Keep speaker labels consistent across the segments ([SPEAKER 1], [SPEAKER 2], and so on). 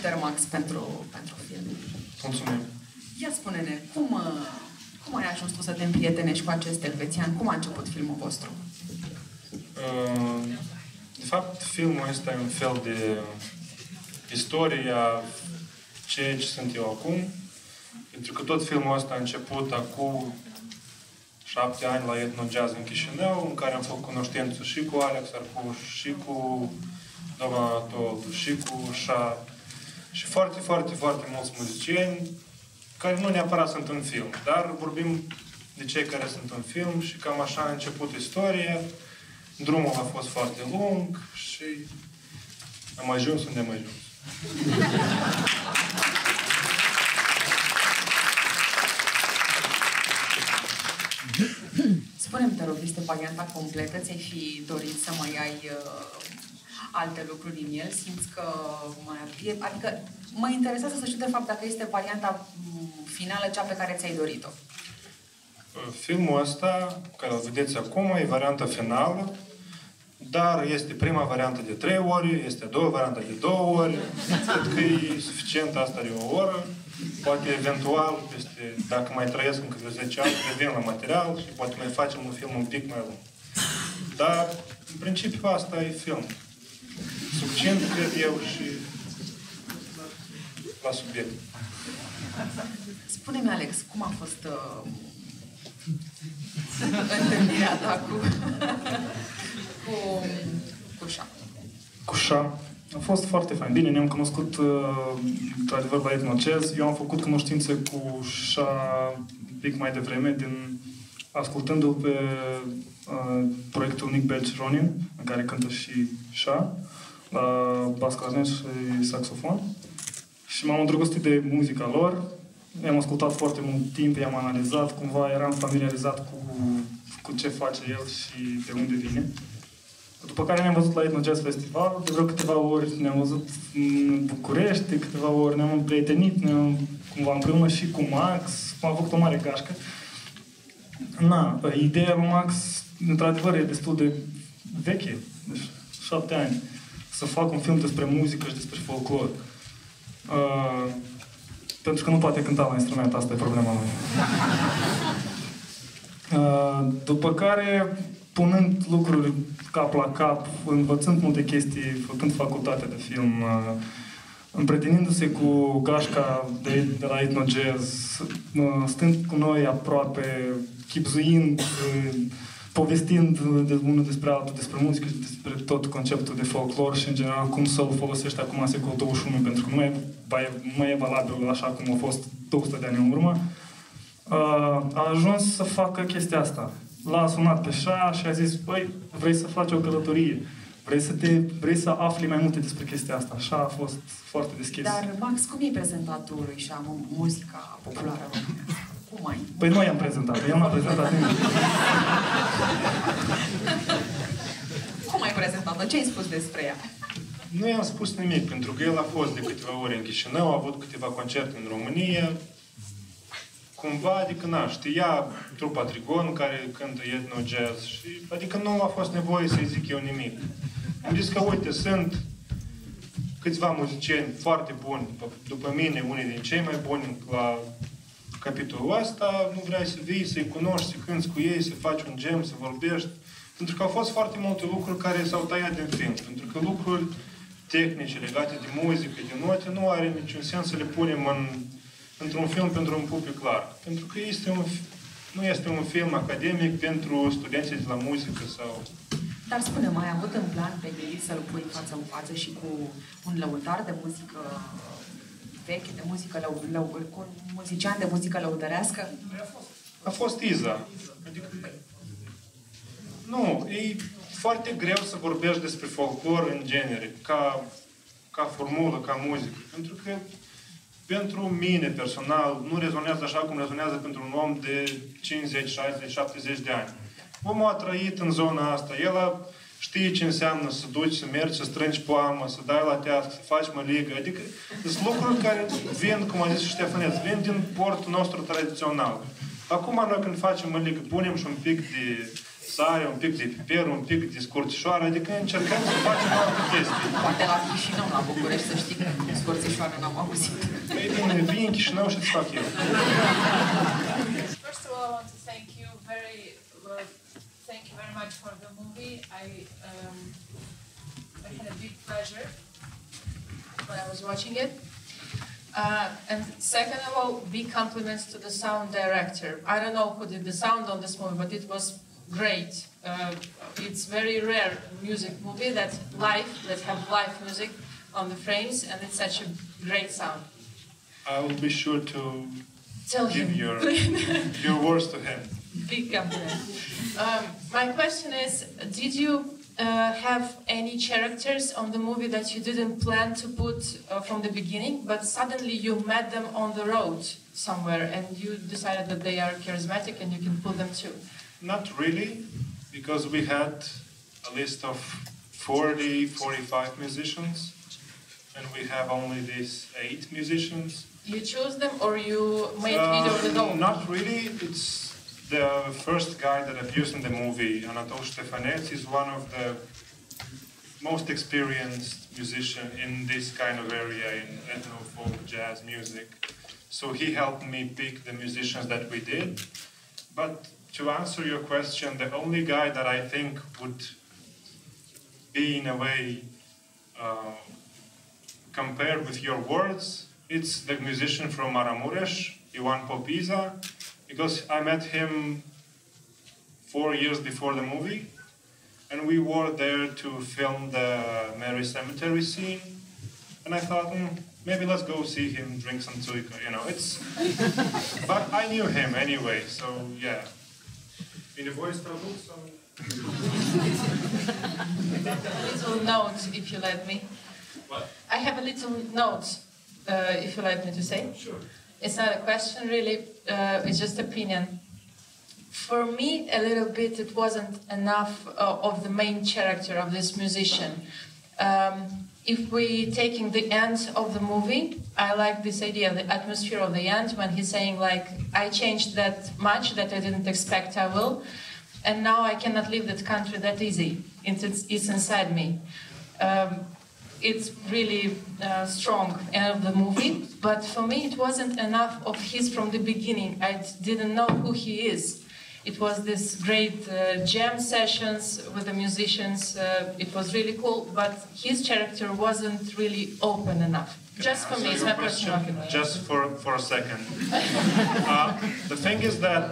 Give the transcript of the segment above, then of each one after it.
[SPEAKER 1] Felicitări, Max, pentru film.
[SPEAKER 2] Mulțumim.
[SPEAKER 1] Ia spune-ne, cum ai ajuns tu să te împrietenești cu acest elvețian? Cum a început filmul vostru?
[SPEAKER 2] De fapt, filmul ăsta e un fel de istorie a ceea ce sunt eu acum. Pentru că tot filmul ăsta a început acum 7 ani la Ethno Jazz în Chișinău, în care am făcut cunoștință și cu Alex Arcuș, și cu doamna Toldu, și cu Șa, și foarte, foarte, foarte mulți muzicieni care nu neapărat sunt în film, dar vorbim de cei care sunt în film și cam așa a început istoria. Drumul a fost foarte lung și am ajuns unde am ajuns.
[SPEAKER 1] Spune-mi, te rog, este varianta completă? Ți-ai fi dorit să mai ai alte lucruri în el? Simți că mai ar... Adică mă interesează să știu de fapt dacă este varianta finală cea pe care ți-ai dorit-o.
[SPEAKER 2] Filmul ăsta, care îl vedeți acum, e varianta finală, dar este prima variantă de 3 ori, este a doua variantă de 2 ori. Cred că e suficient asta de 1 oră. Poate eventual, dacă mai trăiesc încă vreo 10 ani, revin la material și poate mai facem un film un pic mai lung. Dar, în principiu, asta e film. Succint, cred eu, și la subiect.
[SPEAKER 1] Spune-mi, Alex, cum a fost întâlnirea ta cu Șa?
[SPEAKER 3] Cu Șa? A fost foarte fain. Bine, ne-am cunoscut într-adevăr la Ethno Jazz. Eu am făcut cunoștințe cu Șa un pic mai devreme, ascultându-l pe proiectul Nick Belch Ronin, în care cântă și Șa, la bas clarinet și saxofon. Și m-am îndrăgostit de muzica lor. I-am ascultat foarte mult timp, i-am analizat, cumva eram familiarizat cu ce face el și de unde vine. După care ne-am văzut la Ethno Jazz Festival, de vreo câteva ori ne-am văzut în București, de câteva ori ne-am împrietenit, cumva împreună și cu Max, am făcut o mare gașcă. Ideea lui Max, într-adevăr, e destul de veche, deci 7 ani, să fac un film despre muzică și despre folclor. Pentru că nu poate cânta la instrument, asta e problema lui. După care, punând lucruri cap la cap, învățând multe chestii, făcând facultatea de film, împrietenindu-se cu gașca de la Ethno Jazz, stând cu noi aproape, chibzuind, povestind unul despre altul, despre muzică și despre tot conceptul de folclor și, în general, cum să-l folosești acum în secolul 21, pentru că nu mai e valabil așa cum a fost 200 de ani în urmă, a ajuns să facă chestia asta. L-a sunat pe Șa și a zis, băi, vrei să faci o călătorie? Vrei să afli mai multe despre chestia asta? Șa a fost foarte deschis.
[SPEAKER 1] Dar, Max, cum i-ai prezentat tu lui Șa muzica populară românească? Cum ai?
[SPEAKER 3] Păi noi am prezentat, el n-a prezentat nimic.
[SPEAKER 1] Cum ai prezentat-o? Ce ai spus despre ea?
[SPEAKER 2] Nu i-am spus nimic, pentru că el a fost de câteva ori în Chișinău, a avut câteva concerte în România. Cumva, adică, știa trupa Trigon care cântă Ethno Jazz și, adică, nu a fost nevoie să-i zic eu nimic. Am zis că, uite, sunt câțiva muzicieni foarte buni, după mine, unii din cei mai buni la capitolul ăsta, nu vrei să vii, să-i cunoști, să cânți cu ei, să faci un jam, să vorbești. Pentru că au fost foarte multe lucruri care s-au tăiat din film. Pentru că lucruri tehnice legate de muzică, de note, nu are niciun sens să le punem într-un film pentru un public larg. Pentru că nu este un film academic pentru studenții de la muzică sau...
[SPEAKER 1] Dar spune-mă, ai avut în plan pe gândit să-l pui față în față și cu un lăutar de muzică veche, de muzică cu un muzician de muzică lăudărească?
[SPEAKER 2] A fost Iza. Adică... Nu, e foarte greu să vorbești despre folclor în genere, ca formulă, ca muzică. Pentru că pentru mine, personal, nu rezonează așa cum rezonează pentru un om de 50, 60, 70 de ani. Omul a trăit în zona asta. El știe ce înseamnă să duci, să mergi, să strângi poamă, să dai la tească, să faci măligă. Adică sunt lucruri care vin, cum a zis și Ștefăneț, vin din portul nostru tradițional. Acum noi când facem măligă, punem și un pic de sare, un pic de piper, un pic de scurțișoară, adică încercăm să facem alte chestii.
[SPEAKER 1] Poate la Chișinău, la București, să știi că scorțișoară n-am auzit.
[SPEAKER 2] Ei bine, vii în Chișinău și îți fac eu.
[SPEAKER 4] First of all, I want to thank you very much for the movie. I had a big pleasure when I was watching it. And second of all, big compliments to the sound director. I don't know who did the sound on this movie, but it was great. It's very rare music movie that have live music on the frames, and it's such a great sound.
[SPEAKER 2] I will be sure to give your words to him.
[SPEAKER 4] Big compliment. My question is, did you have any characters on the movie that you didn't plan to put from the beginning, but suddenly you met them on the road somewhere and you decided that they are charismatic and you can put them too?
[SPEAKER 2] Not really, because we had a list of 40, 45 musicians, and we have only these 8 musicians.
[SPEAKER 4] You choose them or you made either of the dog?
[SPEAKER 2] Not really. It's the first guy that I've used in the movie, Anatol Ștefăneț, is one of the most experienced musicians in this kind of area, in ethno, folk, jazz music. So he helped me pick the musicians that we did. But to answer your question, the only guy that I think would be in a way compared with your words, it's the musician from Maramureș, Ioan Popiza, because I met him 4 years before the movie, and we were there to film the Mary Cemetery scene, and I thought, maybe let's go see him drink some tsuika, you know, but I knew him anyway, so yeah. In a voice trouble, so...
[SPEAKER 4] A little note, if you let me.
[SPEAKER 2] What?
[SPEAKER 4] I have a little note, if you let me to say.
[SPEAKER 2] Sure.
[SPEAKER 4] It's not a question, really. It's just opinion. For me, a little bit, it wasn't enough of the main character of this musician. If we taking the end of the movie, I like this idea, the atmosphere of the end, when he's saying, like, I changed that much that I didn't expect I will, and now I cannot leave that country that easy. It's inside me. It's really strong end of the movie, but for me it wasn't enough of his from the beginning. I didn't know who he is. It was this great jam sessions with the musicians. It was really cool, but his character wasn't really open enough. Just for me, it's my personal opinion.
[SPEAKER 2] Just for a second. The thing is that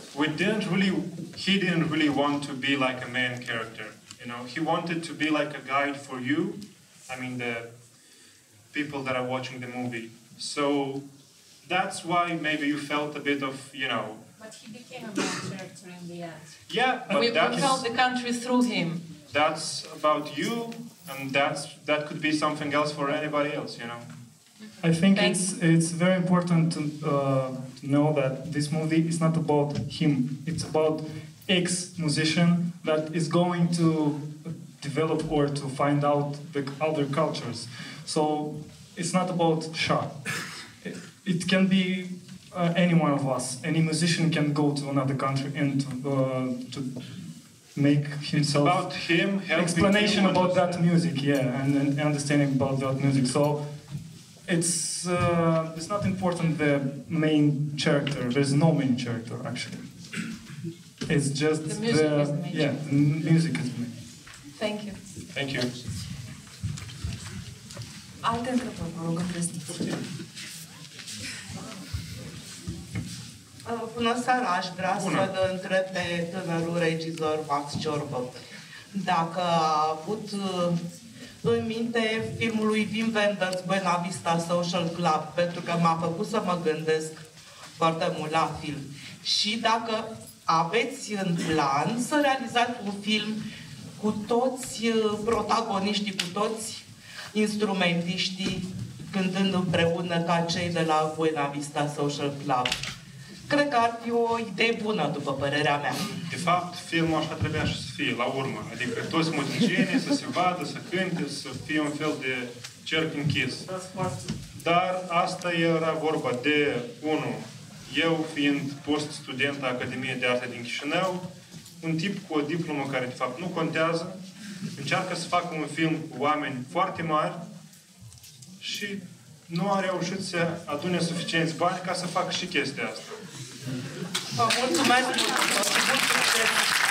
[SPEAKER 2] he didn't really want to be like a main character. You know, he wanted to be like a guide for you. I mean, the people that are watching the movie. So that's why maybe you felt a bit of, you know.
[SPEAKER 4] But he became a main character in the end.
[SPEAKER 2] Yeah, but
[SPEAKER 4] we held the country through him.
[SPEAKER 2] That's about you, and that could be something else for anybody else, you know.
[SPEAKER 3] I think it's very important to know that this movie is not about him. It's about ex-musician that is going to develop or to find out the other cultures. So it's not about Shah. It can be any one of us. Any musician can go to another country and to make himself
[SPEAKER 2] about him
[SPEAKER 3] explanation about that music, yeah, and understanding about that music. So it's not important the main character. There's no main character actually. It's just
[SPEAKER 4] the music is the main
[SPEAKER 3] the music is the main.
[SPEAKER 4] Thank you.
[SPEAKER 2] Thank you.
[SPEAKER 1] Alte întrebări, vă rog, îndrăzniți.
[SPEAKER 5] Bună seara, aș vrea să-l întreb pe tânărul regizor Max Ciorbă dacă a avut în minte filmul lui Wim Wenders, Buena Vista Social Club, pentru că m-a făcut să mă gândesc foarte mult la film. Și dacă aveți în plan să realizați un film cu toți protagoniștii, cu toți instrumentiștii cântând împreună ca cei de la Buena Vista Social Club. Cred că ar fi o idee bună, după părerea mea.
[SPEAKER 2] De fapt, filmul așa trebuia și să fie, la urmă. Adică toți muzicienii să se vadă, să cânte, să fie un fel de cerc închis. Dar asta era vorba de, eu fiind post-student a Academiei de Arte din Chișinău, un tip cu o diplomă care, de fapt, nu contează, încearcă să facă un film cu oameni foarte mari și nu a reușit să adune suficienți bani ca să facă și chestia asta.
[SPEAKER 5] Vă mulțumesc mult!